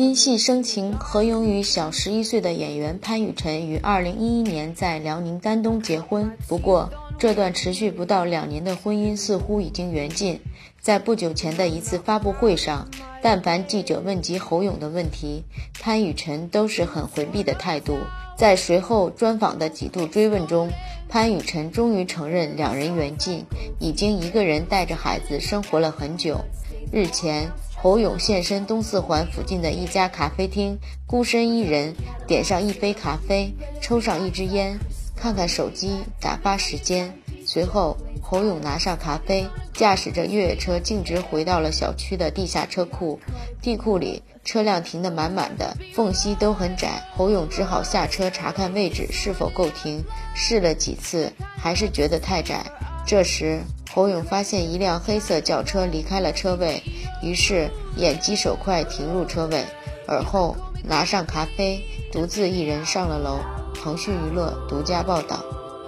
因戏生情，合泳与小11岁的演员潘雨辰于2011年在辽宁丹东结婚。不过，这段持续不到2年的婚姻似乎已经缘尽。在不久前的一次发布会上，但凡记者问及侯勇的问题，潘雨辰都是很回避的态度。在随后专访的几度追问中，潘雨辰终于承认两人缘尽，已经一个人带着孩子生活了很久。日前，侯勇现身东四环附近的一家咖啡厅，孤身一人点上一杯咖啡，抽上一支烟，看看手机打发时间。随后侯勇拿上咖啡，驾驶着越野车径直回到了小区的地下车库。地库里车辆停得满满的，缝隙都很窄，侯勇只好下车查看位置是否够停，试了几次还是觉得太窄。这时侯勇发现一辆黑色轿车离开了车位，于是眼疾手快停入车位，而后拿上咖啡，独自一人上了楼。腾讯娱乐独家报道。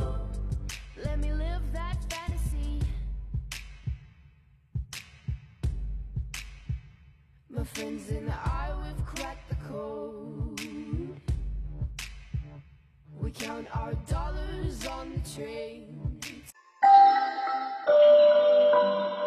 My friends and I, we've cracked the code. We count our dollars on the train.